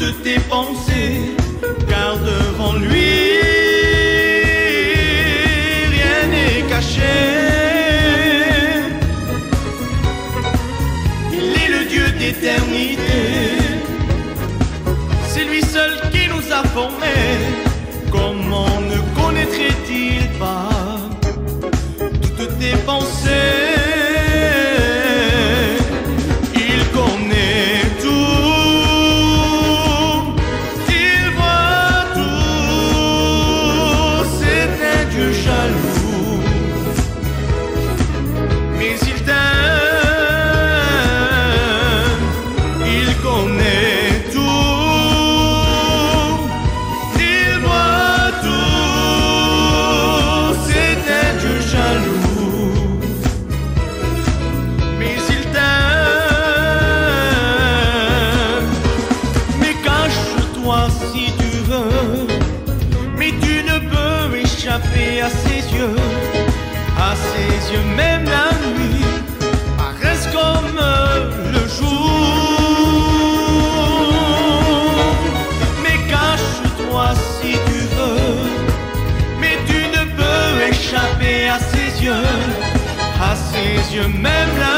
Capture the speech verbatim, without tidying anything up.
toutes tes pensées, car devant lui, rien n'est caché. Il est le Dieu d'éternité, c'est lui seul qui nous a formés. Comment ne connaîtrait-il pas toutes tes pensées? Il connaît tout, il voit tout. C'est un Dieu jaloux, mais il t'aime. Il connaît tout, il voit tout. C'est un Dieu jaloux, mais il t'aime. Mais cache-toi si tu veux, mais tu ne peux échapper à ses yeux. À ses yeux, même la nuit paraissent comme le jour. Mais cache-toi si tu veux, mais tu ne peux échapper à ses yeux. À ses yeux, même la